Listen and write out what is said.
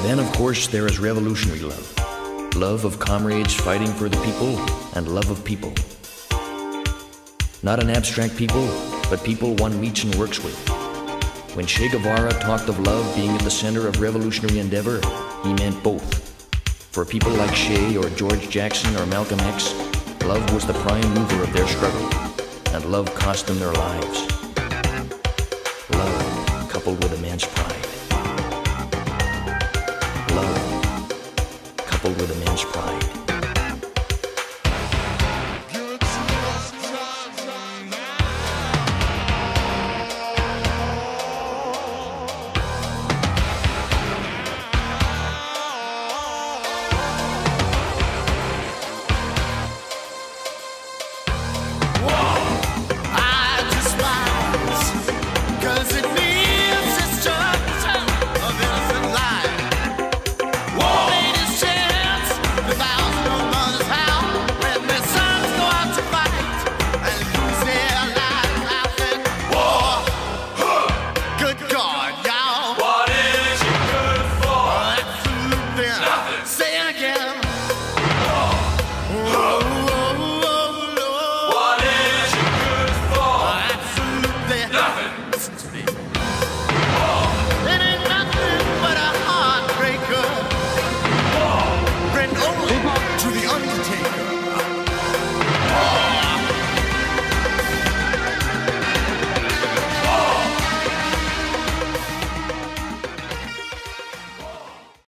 Then, of course, there is revolutionary love. Love of comrades fighting for the people, and love of people. Not an abstract people, but people one meets and works with. When Che Guevara talked of love being at the center of revolutionary endeavor, he meant both. For people like Che or George Jackson or Malcolm X, love was the prime mover of their struggle, and love cost them their lives. Love coupled with immense pride. Love coupled with immense pride.